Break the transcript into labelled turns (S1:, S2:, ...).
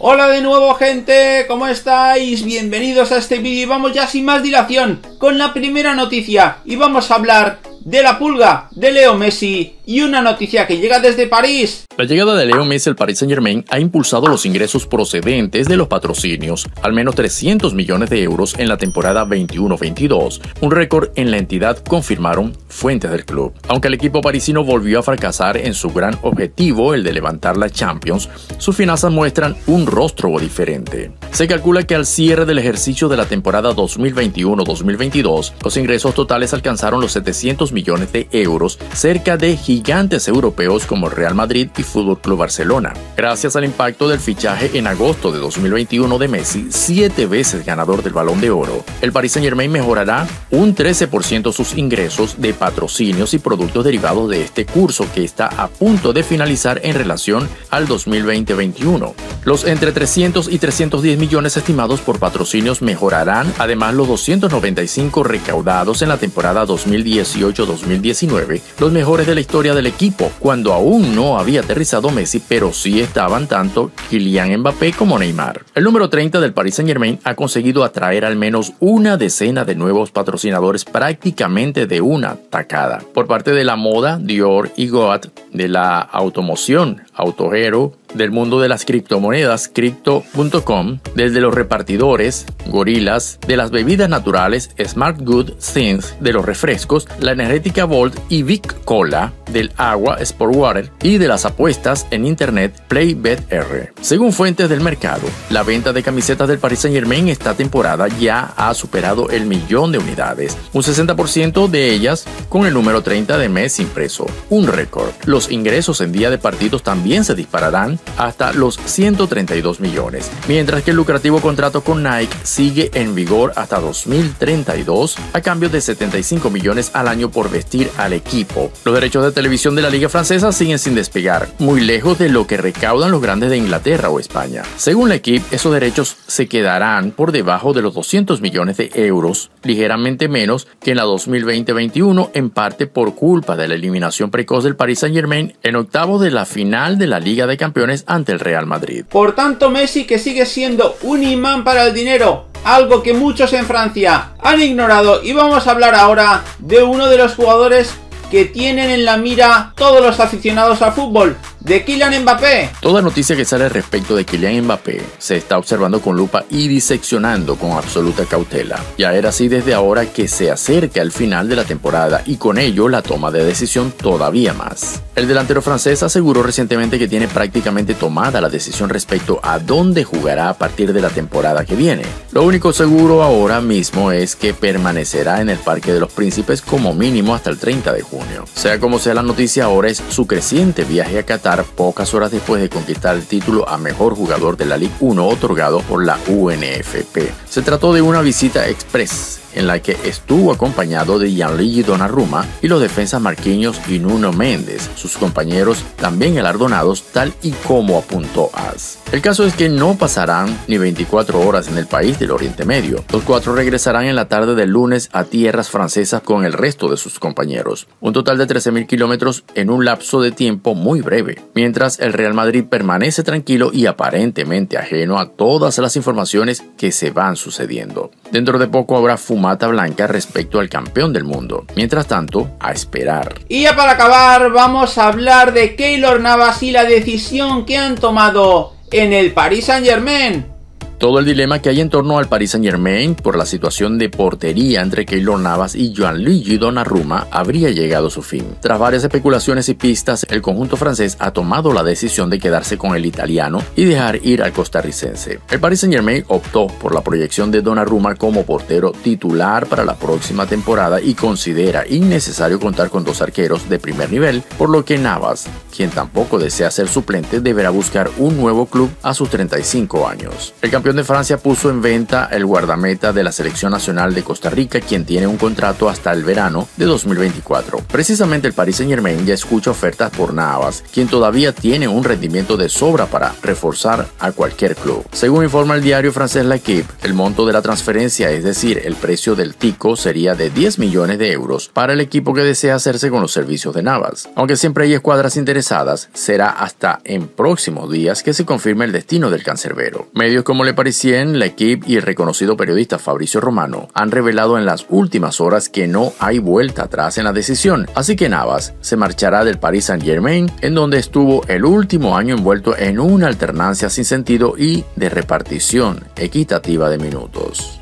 S1: Hola de nuevo, gente, ¿cómo estáis? Bienvenidos a este vídeo y vamos ya sin más dilación con la primera noticia y vamos a hablar de la pulga de Leo Messi y una noticia que llega desde París.
S2: La llegada de Leo Messi al Paris Saint-Germain ha impulsado los ingresos procedentes de los patrocinios, al menos 300 millones de euros en la temporada 21-22, un récord en la entidad, confirmaron fuentes del club. Aunque el equipo parisino volvió a fracasar en su gran objetivo, el de levantar la Champions, sus finanzas muestran un rostro diferente. Se calcula que al cierre del ejercicio de la temporada 2021-2022, los ingresos totales alcanzaron los 700 millones de euros, cerca de gigantes europeos como Real Madrid y FC Barcelona. Gracias al impacto del fichaje en agosto de 2021 de Messi, 7 veces ganador del Balón de Oro, el Paris Saint-Germain mejorará un 13% sus ingresos de patrocinios y productos derivados de este curso que está a punto de finalizar en relación al 2020-21. Los entre 300 y 310 millones estimados por patrocinios mejorarán además los 295 recaudados en la temporada 2018-2019, los mejores de la historia del equipo, cuando aún no había aterrizado Messi, pero sí estaban tanto Kylian Mbappé como Neymar. El número 30 del Paris Saint-Germain ha conseguido atraer al menos una decena de nuevos patrocinadores prácticamente de una tacada. Por parte de la moda, Dior y Goat, de la automoción, Autohero, del mundo de las criptomonedas, Crypto.com, desde los repartidores, Gorilas, de las bebidas naturales, Smart Good Things, de los refrescos, la energética Volt y Vic Cola, del agua, Sport Water, y de las apuestas en internet, PlayBetR. Según fuentes del mercado, la venta de camisetas del Paris Saint-Germain esta temporada ya ha superado el 1.000.000 de unidades, un 60% de ellas con el número 30 de Messi impreso, un récord. Los ingresos en día de partidos también se dispararán hasta los 132 millones, mientras que el lucrativo contrato con Nike sigue en vigor hasta 2032 a cambio de 75 millones al año por vestir al equipo. Los derechos de televisión de la Liga Francesa siguen sin despegar, muy lejos de lo que recaudan los grandes de Inglaterra o España. Según la equipe, esos derechos se quedarán por debajo de los 200 millones de euros, ligeramente menos que en la 2020-21, en parte por culpa de la eliminación precoz del Paris Saint-Germain en octavos de la final de la Liga de Campeones ante el Real Madrid.
S1: Por tanto, Messi, que sigue siendo un imán para el dinero, algo que muchos en Francia han ignorado, y vamos a hablar ahora de uno de los jugadores que tienen en la mira todos los aficionados al fútbol, de Kylian Mbappé.
S2: Toda noticia que sale respecto de Kylian Mbappé se está observando con lupa y diseccionando con absoluta cautela. Ya era así desde ahora que se acerca el final de la temporada y con ello la toma de decisión todavía más. El delantero francés aseguró recientemente que tiene prácticamente tomada la decisión respecto a dónde jugará a partir de la temporada que viene. Lo único seguro ahora mismo es que permanecerá en el Parque de los Príncipes como mínimo hasta el 30 de junio. Sea como sea, la noticia ahora es su creciente viaje a Qatar pocas horas después de conquistar el título a mejor jugador de la Ligue 1 otorgado por la UNFP. Se trató de una visita express en la que estuvo acompañado de Gianluigi Donnarumma y los defensas Marquinhos y Nuno Méndez, sus compañeros también galardonados, tal y como apuntó AS. El caso es que no pasarán ni 24 horas en el país del Oriente Medio. Los cuatro regresarán en la tarde del lunes a tierras francesas con el resto de sus compañeros. Un total de 13.000 kilómetros en un lapso de tiempo muy breve, mientras el Real Madrid permanece tranquilo y aparentemente ajeno a todas las informaciones que se van sucediendo. Dentro de poco habrá fumata blanca respecto al campeón del mundo. Mientras tanto, a esperar.
S1: Y ya para acabar, vamos a hablar de Keylor Navas y la decisión que han tomado en el Paris Saint-Germain.
S2: Todo el dilema que hay en torno al Paris Saint-Germain por la situación de portería entre Keylor Navas y Gianluigi Donnarumma habría llegado a su fin. Tras varias especulaciones y pistas, el conjunto francés ha tomado la decisión de quedarse con el italiano y dejar ir al costarricense. El Paris Saint-Germain optó por la proyección de Donnarumma como portero titular para la próxima temporada y considera innecesario contar con dos arqueros de primer nivel, por lo que Navas, quien tampoco desea ser suplente, deberá buscar un nuevo club a sus 35 años. El campeón campeón de Francia puso en venta el guardameta de la selección nacional de Costa Rica, quien tiene un contrato hasta el verano de 2024. Precisamente el Paris Saint-Germain ya escucha ofertas por Navas, quien todavía tiene un rendimiento de sobra para reforzar a cualquier club. Según informa el diario francés L'Équipe, el monto de la transferencia, es decir, el precio del tico, sería de 10 millones de euros para el equipo que desea hacerse con los servicios de Navas. Aunque siempre hay escuadras interesadas, será hasta en próximos días que se confirme el destino del cancerbero. Medios como Le Parisien, L'Équipe y el reconocido periodista Fabrizio Romano han revelado en las últimas horas que no hay vuelta atrás en la decisión, así que Navas se marchará del Paris Saint-Germain, en donde estuvo el último año envuelto en una alternancia sin sentido y de repartición equitativa de minutos.